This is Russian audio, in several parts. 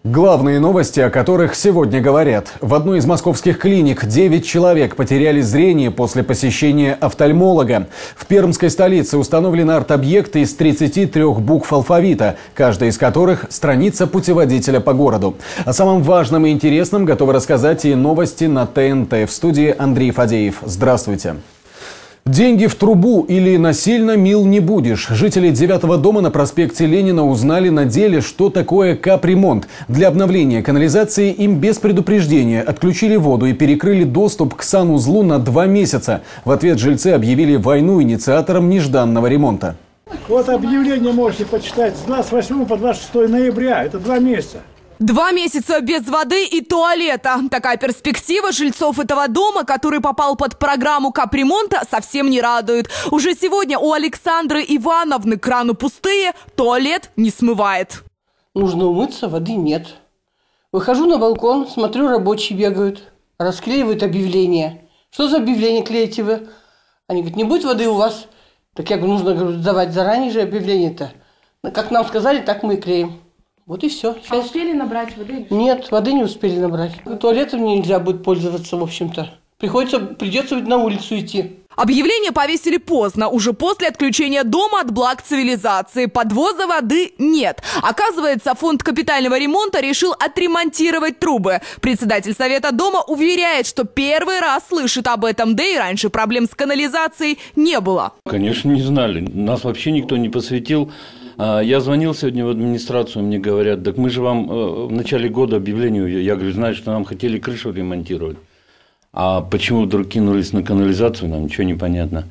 Главные новости, о которых сегодня говорят. В одной из московских клиник 9 человек потеряли зрение после посещения офтальмолога. В пермской столице установлены арт-объекты из 33 букв алфавита, каждая из которых – страница путеводителя по городу. О самом важном и интересном готовы рассказать и новости на ТНТ. В студии Андрей Фадеев. Здравствуйте. Деньги в трубу или насильно мил не будешь. Жители 9-го дома на проспекте Ленина узнали на деле, что такое капремонт. Для обновления канализации им без предупреждения отключили воду и перекрыли доступ к санузлу на 2 месяца. В ответ жильцы объявили войну инициаторам нежданного ремонта. Вот объявление можете почитать с 28 по 26 ноября. Это 2 месяца. 2 месяца без воды и туалета. Такая перспектива жильцов этого дома, который попал под программу капремонта, совсем не радует. Уже сегодня у Александры Ивановны краны пустые, туалет не смывает. Нужно умыться, воды нет. Выхожу на балкон, смотрю, рабочие бегают, расклеивают объявления. Что за объявление клеите вы? Они говорят, не будет воды у вас. Так я говорю, нужно сдавать заранее же объявление-то. Как нам сказали, так мы и клеим. Вот и все. А успели набрать воды? Нет, воды не успели набрать. Туалетом нельзя будет пользоваться, в общем-то. Придется на улицу идти. Объявление повесили поздно, уже после отключения дома от благ цивилизации. Подвоза воды нет. Оказывается, фонд капитального ремонта решил отремонтировать трубы. Председатель совета дома уверяет, что первый раз слышит об этом, да и раньше проблем с канализацией не было. Конечно, не знали. Нас вообще никто не посвятил. Я звонил сегодня в администрацию, мне говорят, так мы же вам в начале года объявление, я говорю, знаете, что нам хотели крышу ремонтировать. А почему вдруг кинулись на канализацию, нам ничего не понятно.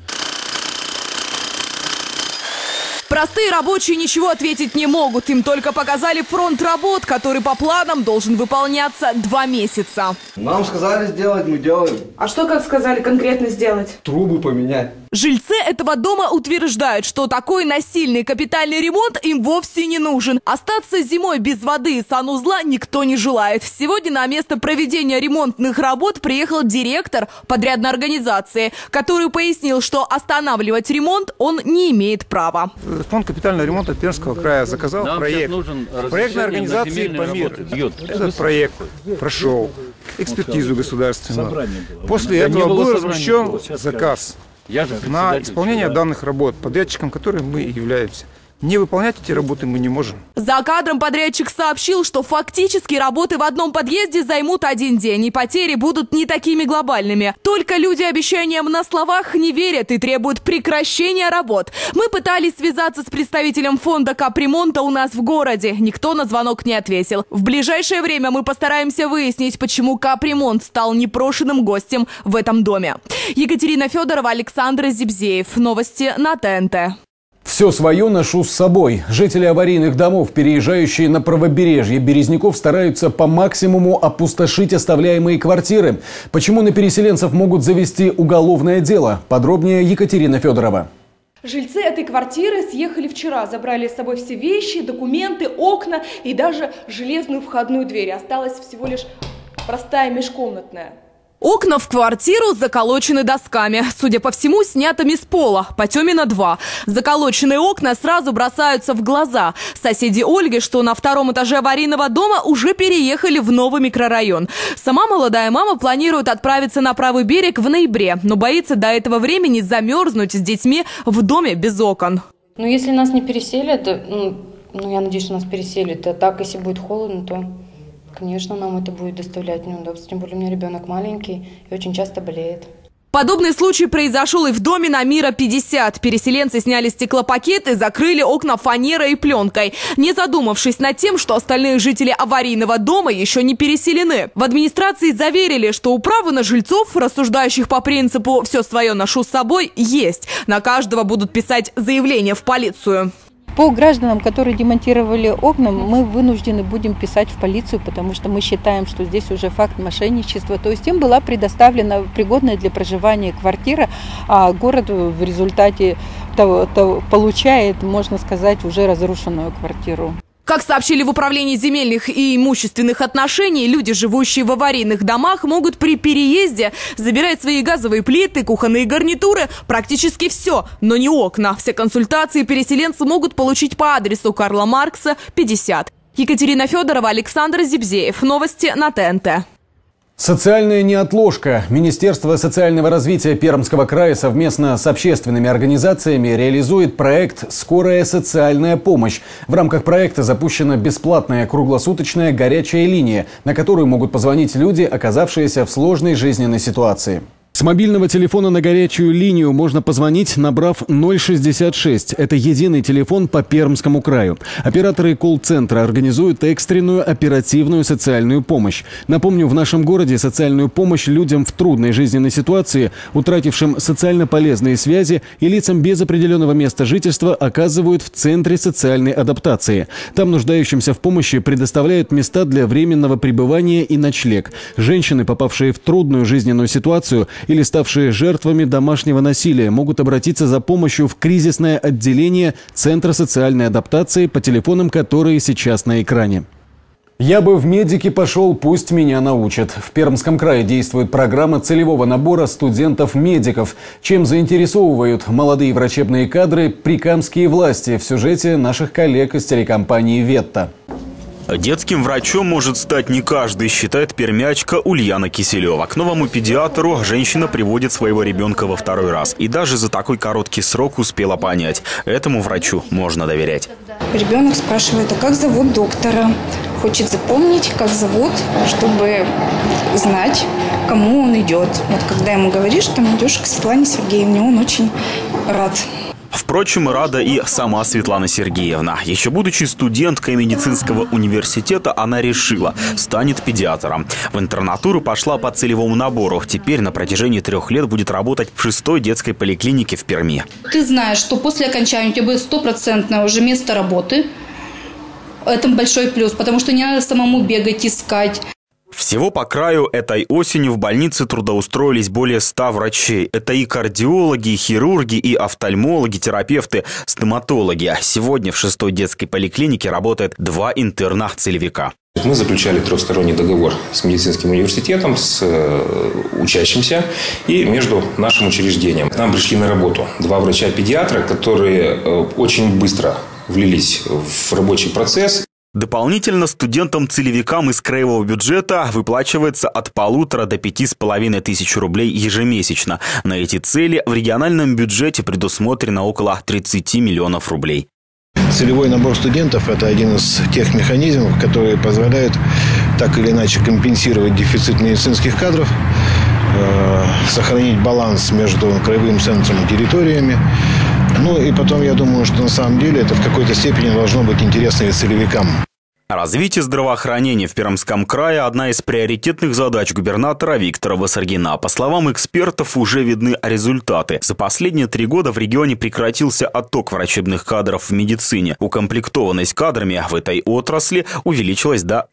Простые рабочие ничего ответить не могут. Им только показали фронт работ, который по планам должен выполняться 2 месяца. Нам сказали сделать, мы делаем. А что, как сказали, конкретно сделать? Трубы поменять. Жильцы этого дома утверждают, что такой насильный капитальный ремонт им вовсе не нужен. Остаться зимой без воды и санузла никто не желает. Сегодня на место проведения ремонтных работ приехал директор подрядной организации, который пояснил, что останавливать ремонт он не имеет права. Фонд капитального ремонта Пермского края заказал проект. Проектной организации «Памир». Этот проект прошел экспертизу государственную. После этого был размещен заказ на исполнение данных работ, подрядчиком которых мы и являемся. Не выполнять эти работы мы не можем. За кадром подрядчик сообщил, что фактически работы в одном подъезде займут 1 день, и потери будут не такими глобальными. Только люди обещаниям на словах не верят и требуют прекращения работ. Мы пытались связаться с представителем фонда капремонта у нас в городе. Никто на звонок не ответил. В ближайшее время мы постараемся выяснить, почему капремонт стал непрошенным гостем в этом доме. Екатерина Федорова, Александр Зибзеев. Новости на ТНТ. Все свое ношу с собой. Жители аварийных домов, переезжающие на правобережье Березников, стараются по максимуму опустошить оставляемые квартиры. Почему на переселенцев могут завести уголовное дело? Подробнее Екатерина Федорова. Жильцы этой квартиры съехали вчера, забрали с собой все вещи, документы, окна и даже железную входную дверь. Осталась всего лишь простая межкомнатная. Окна в квартиру заколочены досками. Судя по всему, снятыми с пола. Потемина 2. Заколоченные окна сразу бросаются в глаза. Соседи Ольги, что на 2-м этаже аварийного дома, уже переехали в новый микрорайон. Сама молодая мама планирует отправиться на правый берег в ноябре, но боится до этого времени замерзнуть с детьми в доме без окон. Ну, если нас не переселят, я надеюсь, что нас переселят, а так, если будет холодно, то... Конечно, нам это будет доставлять неудобства, тем более у меня ребенок маленький и очень часто болеет. Подобный случай произошел и в доме на Мира 50. Переселенцы сняли стеклопакеты и закрыли окна фанерой и пленкой, не задумавшись над тем, что остальные жители аварийного дома еще не переселены. В администрации заверили, что управы на жильцов, рассуждающих по принципу «все свое ношу с собой», есть. На каждого будут писать заявление в полицию. По гражданам, которые демонтировали окна, мы вынуждены будем писать в полицию, потому что мы считаем, что здесь уже факт мошенничества. То есть им была предоставлена пригодная для проживания квартира, а город в результате получает, можно сказать, уже разрушенную квартиру. Как сообщили в Управлении земельных и имущественных отношений, люди, живущие в аварийных домах, могут при переезде забирать свои газовые плиты, кухонные гарнитуры, практически все, но не окна. Все консультации переселенцы могут получить по адресу Карла Маркса, 50. Екатерина Федорова, Александр Зибзеев. Новости на ТНТ. Социальная неотложка. Министерство социального развития Пермского края совместно с общественными организациями реализует проект «Скорая социальная помощь». В рамках проекта запущена бесплатная круглосуточная горячая линия, на которую могут позвонить люди, оказавшиеся в сложной жизненной ситуации. С мобильного телефона на горячую линию можно позвонить, набрав 066. Это единый телефон по Пермскому краю. Операторы колл-центра организуют экстренную оперативную социальную помощь. Напомню, в нашем городе социальную помощь людям в трудной жизненной ситуации, утратившим социально полезные связи и лицам без определенного места жительства оказывают в Центре социальной адаптации. Там нуждающимся в помощи предоставляют места для временного пребывания и ночлег. Женщины, попавшие в трудную жизненную ситуацию или ставшие жертвами домашнего насилия, могут обратиться за помощью в кризисное отделение Центра социальной адаптации по телефонам, которые сейчас на экране. «Я бы в медики пошел, пусть меня научат». В Пермском крае действует программа целевого набора студентов-медиков. Чем заинтересовывают молодые врачебные кадры прикамские власти, в сюжете наших коллег из телекомпании «Ветта». Детским врачом может стать не каждый, считает пермячка Ульяна Киселева. К новому педиатру женщина приводит своего ребенка во второй раз. И даже за такой короткий срок успела понять – этому врачу можно доверять. Ребенок спрашивает, а как зовут доктора? Хочет запомнить, как зовут, чтобы знать, к кому он идет. Вот когда ему говоришь, что ты идешь к Светлане Сергеевне, он очень рад. Впрочем, рада и сама Светлана Сергеевна. Еще будучи студенткой медицинского университета, она решила – станет педиатром. В интернатуру пошла по целевому набору. Теперь на протяжении 3 лет будет работать в 6-й детской поликлинике в Перми. Ты знаешь, что после окончания у тебя будет 100% уже место работы. Это большой плюс, потому что не надо самому бегать, искать. Всего по краю этой осенью в больнице трудоустроились более 100 врачей. Это и кардиологи, и хирурги, и офтальмологи, терапевты, стоматологи. Сегодня в 6-й детской поликлинике работает 2 интерна-целевика. Мы заключали 3-сторонний договор с медицинским университетом, с учащимся и между нашим учреждением. К нам пришли на работу 2 врача-педиатра, которые очень быстро влились в рабочий процесс. Дополнительно студентам-целевикам из краевого бюджета выплачивается от 1500 до 5500 рублей ежемесячно. На эти цели в региональном бюджете предусмотрено около 30 миллионов рублей. Целевой набор студентов – это один из тех механизмов, которые позволяют так или иначе компенсировать дефицит медицинских кадров, сохранить баланс между краевым центром и территориями. Ну и потом, я думаю, что на самом деле это в какой-то степени должно быть интересно и целевикам. Развитие здравоохранения в Пермском крае – одна из приоритетных задач губернатора Виктора Вассаргина. По словам экспертов, уже видны результаты. За последние 3 года в регионе прекратился отток врачебных кадров в медицине. Укомплектованность кадрами в этой отрасли увеличилась до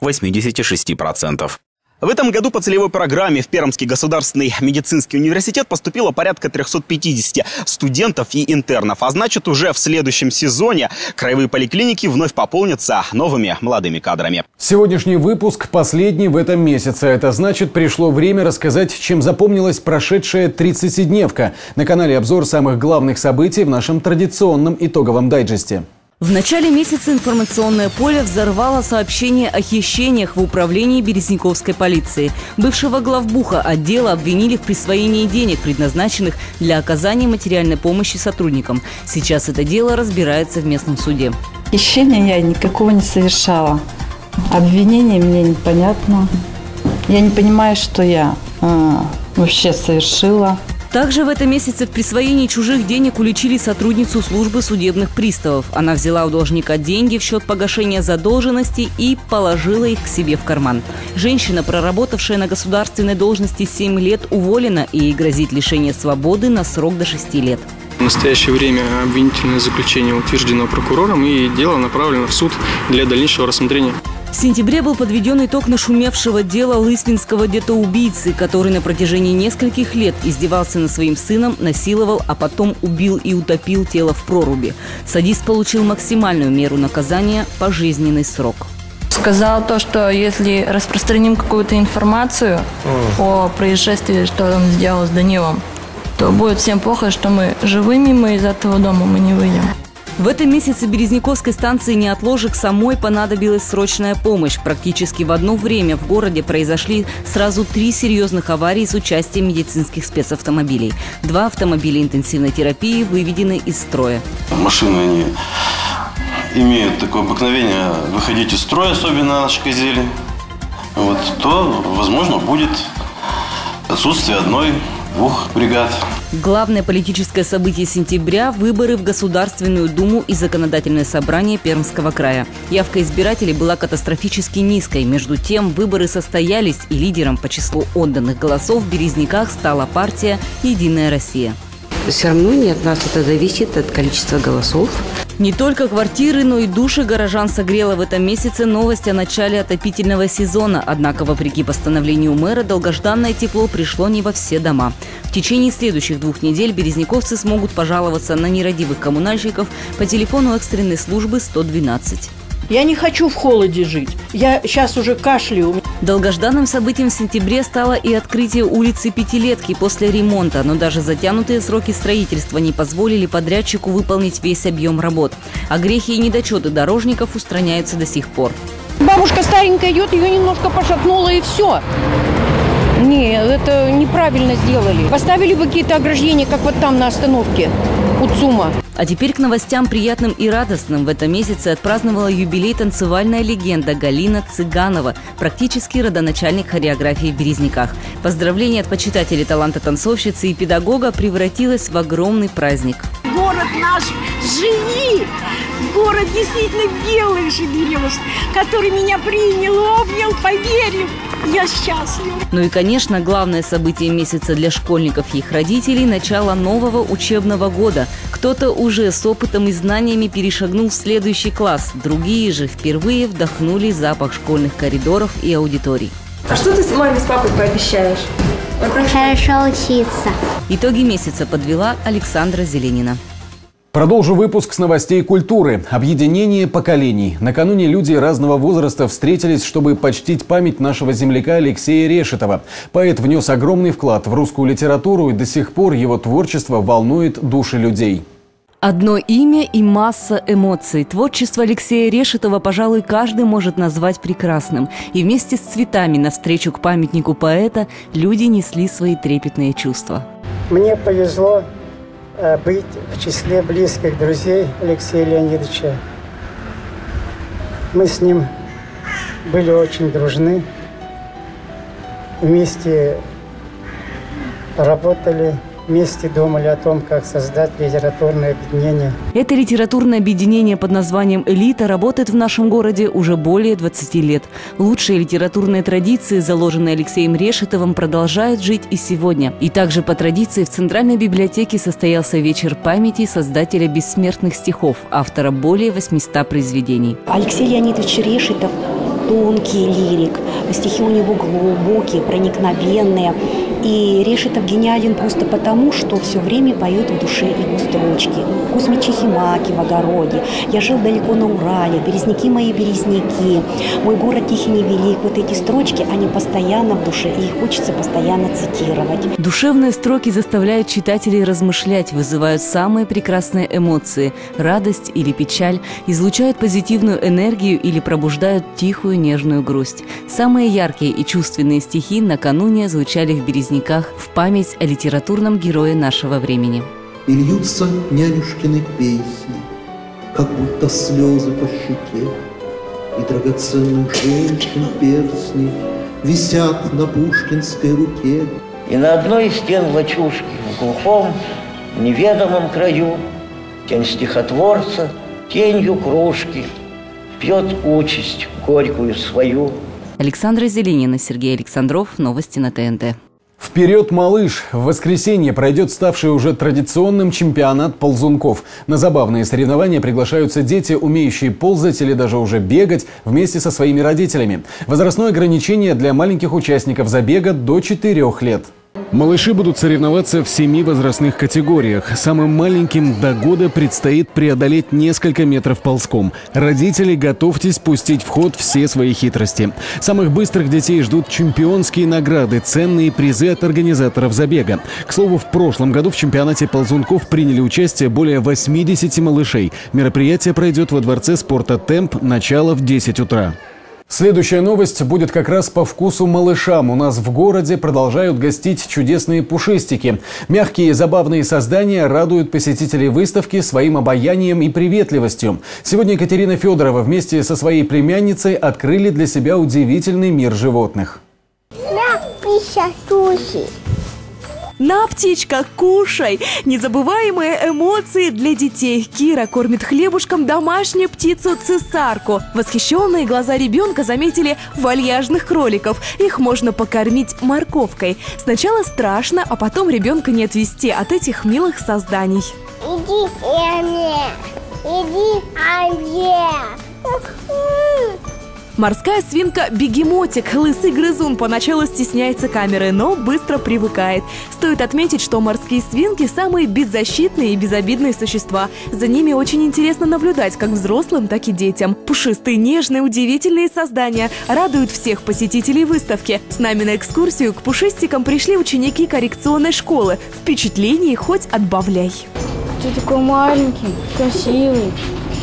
86%. В этом году по целевой программе в Пермский государственный медицинский университет поступило порядка 350 студентов и интернов. А значит, уже в следующем сезоне краевые поликлиники вновь пополнятся новыми молодыми кадрами. Сегодняшний выпуск последний в этом месяце. Это значит, пришло время рассказать, чем запомнилась прошедшая 30-дневка. На канале обзор самых главных событий в нашем традиционном итоговом дайджесте. В начале месяца информационное поле взорвало сообщение о хищениях в управлении Березняковской полиции. Бывшего главбуха отдела обвинили в присвоении денег, предназначенных для оказания материальной помощи сотрудникам. Сейчас это дело разбирается в местном суде. Хищения я никакого не совершала. Обвинение мне непонятно. Я не понимаю, что я вообще совершила. Также в этом месяце в присвоении чужих денег уличили сотрудницу службы судебных приставов. Она взяла у должника деньги в счет погашения задолженности и положила их к себе в карман. Женщина, проработавшая на государственной должности 7 лет, уволена и ей грозит лишение свободы на срок до 6 лет. В настоящее время обвинительное заключение утверждено прокурором и дело направлено в суд для дальнейшего рассмотрения. В сентябре был подведен итог нашумевшего дела лысвинского детоубийцы, который на протяжении нескольких лет издевался над своим сыном, насиловал, а потом убил и утопил тело в проруби. Садист получил максимальную меру наказания – пожизненный срок. Сказал то, что если распространим какую-то информацию о происшествии, что он сделал с Данилом, то будет всем плохо, что мы живыми, мы из этого дома не выйдем. В этом месяце Березняковской станции «Неотложек» самой понадобилась срочная помощь. Практически в одно время в городе произошли сразу 3 серьезных аварии с участием медицинских спецавтомобилей. 2 автомобиля интенсивной терапии выведены из строя. Машины они имеют такое обыкновение выходить из строя, особенно на нашей «Козели». То, возможно, будет отсутствие 1-2 бригад. Главное политическое событие сентября – выборы в Государственную Думу и Законодательное собрание Пермского края. Явка избирателей была катастрофически низкой. Между тем, выборы состоялись, и лидером по числу отданных голосов в Березняках стала партия «Единая Россия». Все равно не от нас это зависит, от количества голосов. Не только квартиры, но и души горожан согрела в этом месяце новость о начале отопительного сезона. Однако, вопреки постановлению мэра, долгожданное тепло пришло не во все дома. В течение следующих 2 недель березняковцы смогут пожаловаться на нерадивых коммунальщиков по телефону экстренной службы 112. Я не хочу в холоде жить. Я сейчас уже кашляю. Долгожданным событием в сентябре стало и открытие улицы Пятилетки после ремонта. Но даже затянутые сроки строительства не позволили подрядчику выполнить весь объем работ. А грехи и недочеты дорожников устраняются до сих пор. Бабушка старенькая идет, ее немножко пошатнуло и все. Нет, это неправильно сделали. Поставили бы какие-то ограждения, как вот там на остановке у ЦУМа. А теперь к новостям приятным и радостным. В этом месяце отпраздновала юбилей танцевальная легенда Галина Цыганова, практически родоначальник хореографии в Березняках. Поздравление от почитателей таланта танцовщицы и педагога превратилось в огромный праздник. Город наш живи! Город действительно белых живет, который меня принял, обнял, поверил. Я счастлива. Ну и, конечно, главное событие месяца для школьников и их родителей – начало нового учебного года. Кто-то уже с опытом и знаниями перешагнул в следующий класс. Другие же впервые вдохнули запах школьных коридоров и аудиторий. А что ты маме с папой пообещаешь? Хорошо учиться. Итоги месяца подвела Александра Зеленина. Продолжу выпуск с новостей культуры. Объединение поколений. Накануне люди разного возраста встретились, чтобы почтить память нашего земляка Алексея Решетова. Поэт внес огромный вклад в русскую литературу, и до сих пор его творчество волнует души людей. Одно имя и масса эмоций. Творчество Алексея Решетова, пожалуй, каждый может назвать прекрасным. И вместе с цветами навстречу к памятнику поэта люди несли свои трепетные чувства. Мне повезло быть в числе близких друзей Алексея Леонидовича. Мы с ним были очень дружны, вместе работали, вместе думали о том, как создать литературное объединение. Это литературное объединение под названием «Элита» работает в нашем городе уже более 20 лет. Лучшие литературные традиции, заложенные Алексеем Решетовым, продолжают жить и сегодня. И также по традиции в Центральной библиотеке состоялся вечер памяти создателя бессмертных стихов, автора более 800 произведений. Алексей Леонидович Решетов – тонкий лирик, стихи у него глубокие, проникновенные. И Решетов гениален просто потому, что все время поет в душе его строчки. Кузьмичи Химаки в огороде, я жил далеко на Урале, березняки мои березняки, мой город тихий невелик. Вот эти строчки, они постоянно в душе, и их хочется постоянно цитировать. Душевные строки заставляют читателей размышлять, вызывают самые прекрасные эмоции – радость или печаль, излучают позитивную энергию или пробуждают тихую нежную грусть. Самые яркие и чувственные стихи накануне звучали в Березняках в память о литературном герое нашего времени. И льются нянюшкины песни, как будто слезы по щеке, и драгоценных женщин перстни висят на пушкинской руке. И на одной из стен лачушки в глухом, неведомом краю тень стихотворца тенью кружки пьет участь горькую свою. Александра Зеленина, Сергей Александров. Новости на ТНТ. Вперед, малыш! В воскресенье пройдет ставший уже традиционным чемпионат ползунков. На забавные соревнования приглашаются дети, умеющие ползать или даже уже бегать вместе со своими родителями. Возрастное ограничение для маленьких участников забега до 4 лет. Малыши будут соревноваться в 7 возрастных категориях. Самым маленьким до года предстоит преодолеть несколько метров ползком. Родители, готовьтесь пустить в ход все свои хитрости. Самых быстрых детей ждут чемпионские награды, ценные призы от организаторов забега. К слову, в прошлом году в чемпионате ползунков приняли участие более 80 малышей. Мероприятие пройдет во Дворце спорта «Темп», начало в 10 утра. Следующая новость будет как раз по вкусу малышам. У нас в городе продолжают гостить чудесные пушистики. Мягкие и забавные создания радуют посетителей выставки своим обаянием и приветливостью. Сегодня Екатерина Федорова вместе со своей племянницей открыли для себя удивительный мир животных. На, птичка, кушай! Незабываемые эмоции для детей. Кира кормит хлебушком домашнюю птицу-цесарку. Восхищенные глаза ребенка заметили вальяжных кроликов. Их можно покормить морковкой. Сначала страшно, а потом ребенка не отвести от этих милых созданий. Иди ко мне! Иди ко мне! Морская свинка-бегемотик, лысый грызун, поначалу стесняется камеры, но быстро привыкает. Стоит отметить, что морские свинки – самые беззащитные и безобидные существа. За ними очень интересно наблюдать как взрослым, так и детям. Пушистые, нежные, удивительные создания радуют всех посетителей выставки. С нами на экскурсию к пушистикам пришли ученики коррекционной школы. Впечатлений хоть отбавляй. Ты такой маленький, красивый.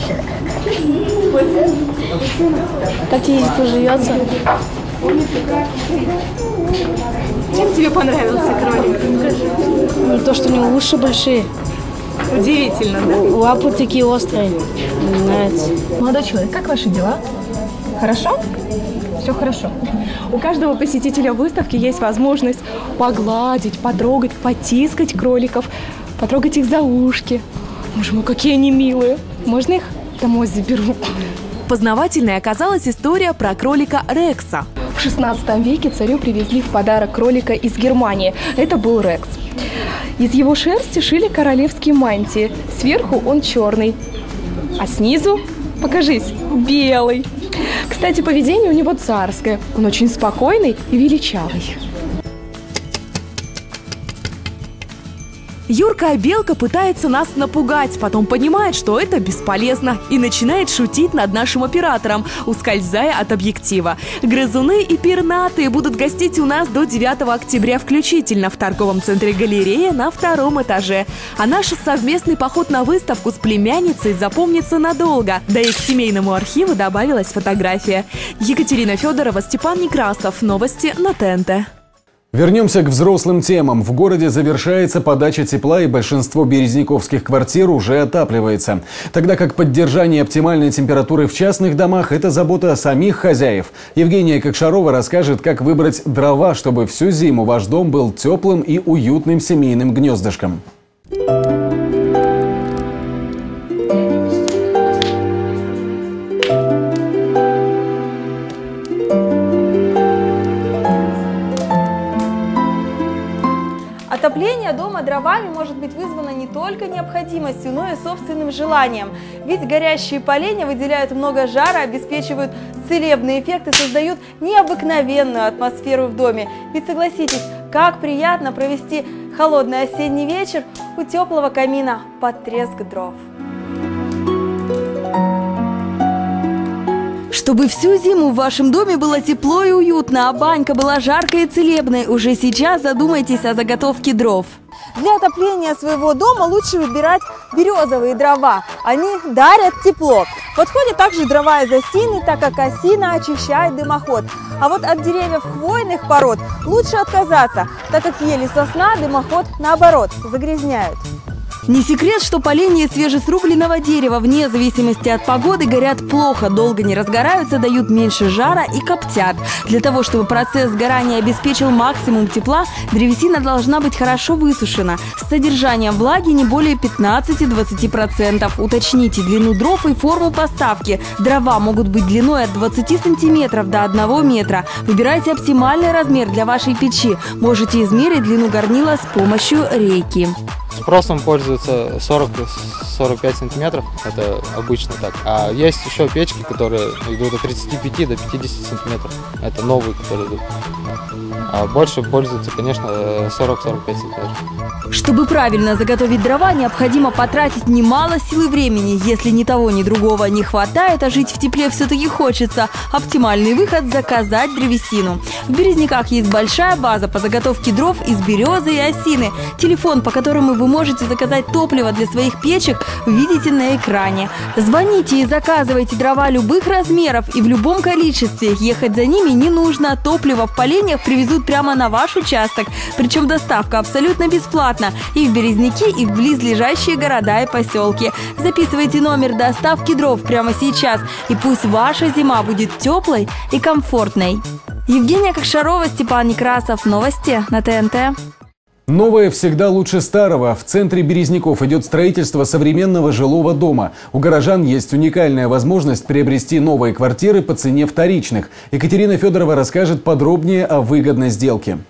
Как тебе здесь поживется? Чем тебе понравился кролик? Не то, что у него уши большие. Удивительно, да? Лапы такие острые. Мне нравится. Молодой человек, как ваши дела? Хорошо? Все хорошо. У каждого посетителя выставки есть возможность погладить, потрогать, потискать кроликов, потрогать их за ушки. Боже мой, какие они милые. Можно их домой заберу? Познавательной оказалась история про кролика Рекса. В 16 веке царю привезли в подарок кролика из Германии. Это был Рекс. Из его шерсти шили королевские мантии. Сверху он черный, а снизу, покажись, белый. Кстати, поведение у него царское. Он очень спокойный и величавый. Юркая белка пытается нас напугать, потом понимает, что это бесполезно, и начинает шутить над нашим оператором, ускользая от объектива. Грызуны и пернатые будут гостить у нас до 9 октября включительно в торговом центре «Галерея» на 2-м этаже. А наш совместный поход на выставку с племянницей запомнится надолго. Да и к семейному архиву добавилась фотография. Екатерина Федорова, Степан Некрасов. Новости на ТНТ. Вернемся к взрослым темам. В городе завершается подача тепла, и большинство березняковских квартир уже отапливается. Тогда как поддержание оптимальной температуры в частных домах – это забота самих хозяев. Евгения Кокшарова расскажет, как выбрать дрова, чтобы всю зиму ваш дом был теплым и уютным семейным гнездышком. Отопление дома дровами может быть вызвано не только необходимостью, но и собственным желанием. Ведь горящие поленья выделяют много жара, обеспечивают целебный эффект и создают необыкновенную атмосферу в доме. Ведь согласитесь, как приятно провести холодный осенний вечер у теплого камина под треск дров. Чтобы всю зиму в вашем доме было тепло и уютно, а банька была жаркой и целебной, уже сейчас задумайтесь о заготовке дров. Для отопления своего дома лучше выбирать березовые дрова. Они дарят тепло. Подходят также дрова из осины, так как осина очищает дымоход. А вот от деревьев хвойных пород лучше отказаться, так как ели сосна дымоход, наоборот, загрязняют. Не секрет, что поленья свежесрубленного дерева вне зависимости от погоды горят плохо, долго не разгораются, дают меньше жара и коптят. Для того, чтобы процесс сгорания обеспечил максимум тепла, древесина должна быть хорошо высушена, с содержанием влаги не более 15-20%. Уточните длину дров и форму поставки. Дрова могут быть длиной от 20 сантиметров до 1 метра. Выбирайте оптимальный размер для вашей печи. Можете измерить длину горнила с помощью рейки. Спросом пользуются 40-45 сантиметров, это обычно так. А есть еще печки, которые идут от 35 до 50 сантиметров, это новые, которые идут. А больше пользуются, конечно, 40-45 сантиметров. Чтобы правильно заготовить дрова, необходимо потратить немало сил и времени. Если ни того, ни другого не хватает, а жить в тепле все-таки хочется, оптимальный выход – заказать древесину. В Березняках есть большая база по заготовке дров из березы и осины. Телефон, по которому вы можете заказать топливо для своих печек, видите на экране. Звоните и заказывайте дрова любых размеров и в любом количестве. Ехать за ними не нужно. Топливо в поленьях привезут прямо на ваш участок. Причем доставка абсолютно бесплатна и в Березняки, и в близлежащие города и поселки. Записывайте номер доставки дров прямо сейчас, и пусть ваша зима будет теплой и комфортной. Евгения Кокшарова, Степан Некрасов. Новости на ТНТ. Новое всегда лучше старого. В центре Березняков идет строительство современного жилого дома. У горожан есть уникальная возможность приобрести новые квартиры по цене вторичных. Екатерина Федорова расскажет подробнее о выгодной сделке.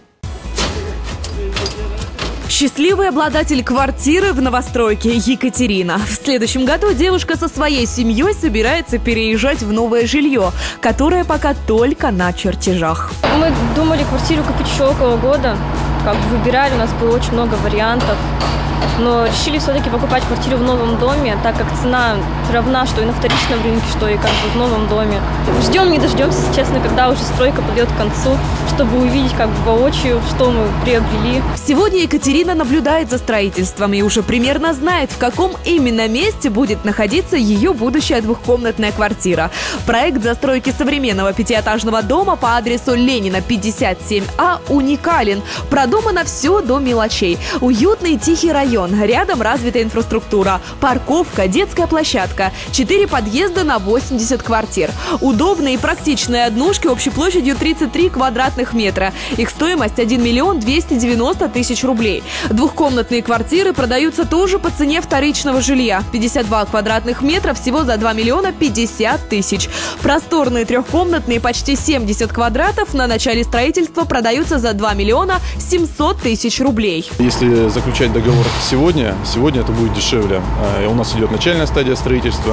Счастливый обладатель квартиры в новостройке Екатерина. В следующем году девушка со своей семьей собирается переезжать в новое жилье, которое пока только на чертежах. Мы думали квартиру купить еще около года. Как бы выбирали, у нас было очень много вариантов. Но решили все-таки покупать квартиру в новом доме, так как цена равна, что и на вторичном рынке, что и как бы в новом доме. Ждем, не дождемся, честно, когда уже стройка подойдет к концу, чтобы увидеть как бы воочию, что мы приобрели. Сегодня Екатерина наблюдает за строительством и уже примерно знает, в каком именно месте будет находиться ее будущая двухкомнатная квартира. Проект застройки современного пятиэтажного дома по адресу Ленина, 57А уникален. Продумано все до мелочей. Уютный и тихий район. Рядом развитая инфраструктура, парковка, детская площадка, 4 подъезда на 80 квартир. Удобные и практичные однушки общей площадью 33 квадратных метра. Их стоимость 1 миллион 290 тысяч рублей. Двухкомнатные квартиры продаются тоже по цене вторичного жилья. 52 квадратных метра всего за 2 миллиона 50 тысяч. Просторные трехкомнатные почти 70 квадратов на начале строительства продаются за 2 миллиона 700 тысяч рублей. Если заключать договор сегодня это будет дешевле. У нас идет начальная стадия строительства.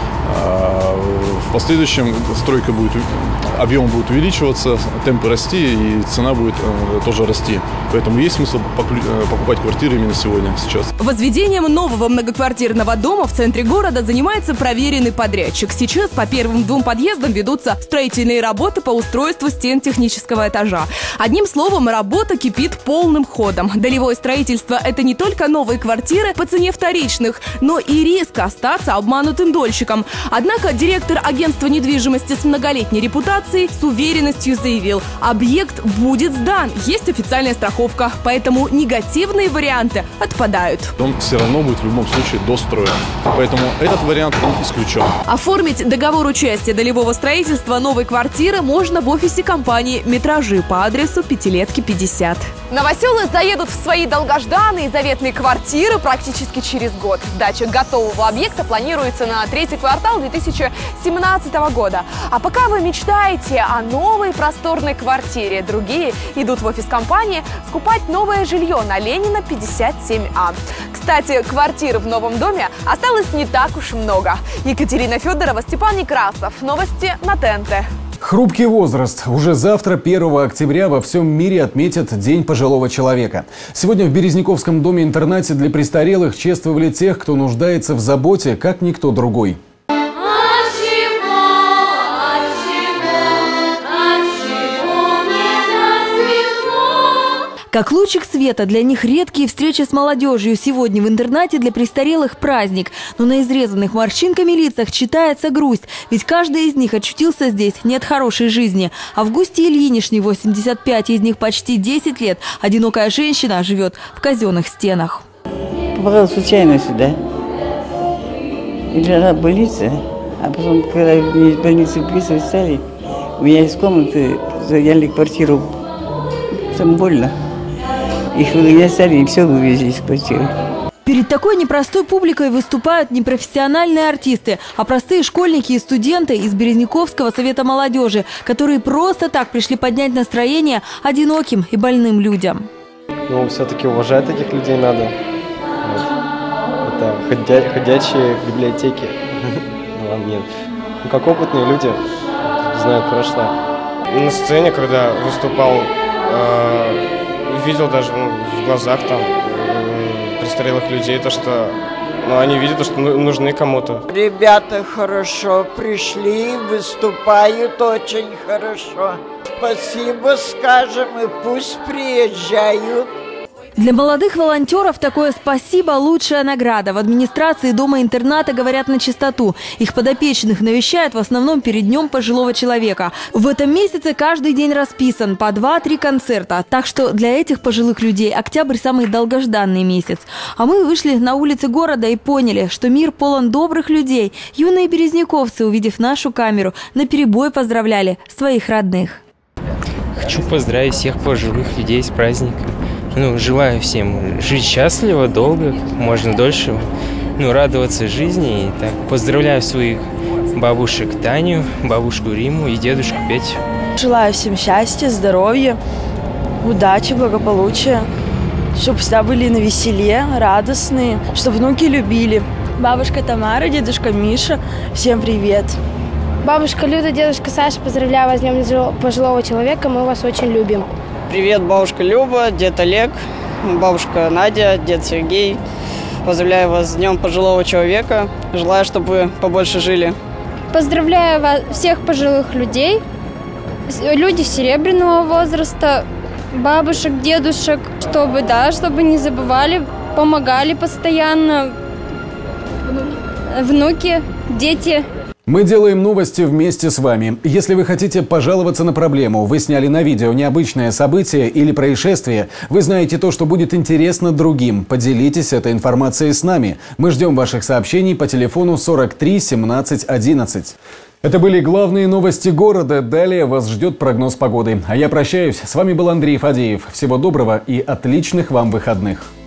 В последующем объем будет увеличиваться, темпы расти и цена будет тоже расти. Поэтому есть смысл покупать квартиры именно сейчас. Возведением нового многоквартирного дома в центре города занимается проверенный подрядчик. Сейчас по первым 2 подъездам ведутся строительные работы по устройству стен технического этажа. Одним словом, работа кипит полным ходом. Долевое строительство – это не только новые квартиры по цене вторичных, но и риск остаться обманутым дольщиком. Однако директор агентства недвижимости с многолетней репутацией с уверенностью заявил: объект будет сдан, есть официальная страховка, поэтому негативные варианты отпадают. Дом все равно будет в любом случае достроен, поэтому этот вариант исключен. Оформить договор участия долевого строительства новой квартиры можно в офисе компании «Метражи» по адресу Пятилетки, 50. Новоселы заедут в свои долгожданные заветные квартиры практически через год. Сдача готового объекта планируется на 3-й квартал 2017 года. А пока вы мечтаете о новой просторной квартире, другие идут в офис компании скупать новое жилье на Ленина, 57А. Кстати, квартир в новом доме осталось не так уж и много. Екатерина Федорова, Степан Некрасов. Новости на ТНТ. Хрупкий возраст. Уже завтра, 1 октября, во всем мире отметят День пожилого человека. Сегодня в Березняковском доме-интернате для престарелых чествовали тех, кто нуждается в заботе, как никто другой. Как лучик света, для них редкие встречи с молодежью. Сегодня в интернате для престарелых праздник. Но на изрезанных морщинками лицах читается грусть. Ведь каждый из них очутился здесь не от хорошей жизни. Августе Ильинишне 85, из них почти 10 лет. Одинокая женщина живет в казенных стенах. Попала случайно сюда. И лежала в больнице. А потом, когда меня из больницы выписывать стали, меня из комнаты заняли квартиру. Там больно. Их выгоняли и все вывезли из квартиры. Перед такой непростой публикой выступают не профессиональные артисты, а простые школьники и студенты из Березняковского совета молодежи, которые просто так пришли поднять настроение одиноким и больным людям. Ну, все-таки уважать этих людей надо. это ходячие библиотеки. Нет. Ну, как опытные люди знают прошлое. На сцене, когда выступал, видел даже в глазах там престарелых людей, то, что они видят, что нужны кому-то. Ребята хорошо пришли, выступают очень хорошо. Спасибо скажем и пусть приезжают. Для молодых волонтеров такое «спасибо» – лучшая награда. В администрации дома-интерната говорят начистоту. Их подопечных навещают в основном перед Днем пожилого человека. В этом месяце каждый день расписан по 2-3 концерта. Так что для этих пожилых людей октябрь – самый долгожданный месяц. А мы вышли на улицы города и поняли, что мир полон добрых людей. Юные березняковцы, увидев нашу камеру, наперебой поздравляли своих родных. Хочу поздравить всех пожилых людей с праздником. Желаю всем жить счастливо, долго, можно дольше, радоваться жизни. И так поздравляю своих бабушек Таню, бабушку Риму и дедушку Петю. Желаю всем счастья, здоровья, удачи, благополучия, чтобы всегда были навеселе, радостные, чтобы внуки любили. Бабушка Тамара, дедушка Миша, всем привет. Бабушка Люда, дедушка Саша, поздравляю вас с Днем пожилого человека, мы вас очень любим. Привет, бабушка Люба, дед Олег, бабушка Надя, дед Сергей. Поздравляю вас с Днем пожилого человека. Желаю, чтобы вы побольше жили. Поздравляю вас, всех пожилых людей, люди серебряного возраста, бабушек, дедушек, чтобы не забывали, помогали постоянно. Внуки, дети. Мы делаем новости вместе с вами. Если вы хотите пожаловаться на проблему, вы сняли на видео необычное событие или происшествие, вы знаете то, что будет интересно другим, поделитесь этой информацией с нами. Мы ждем ваших сообщений по телефону 43 17 11. Это были главные новости города. Далее вас ждет прогноз погоды. А я прощаюсь. С вами был Андрей Фадеев. Всего доброго и отличных вам выходных.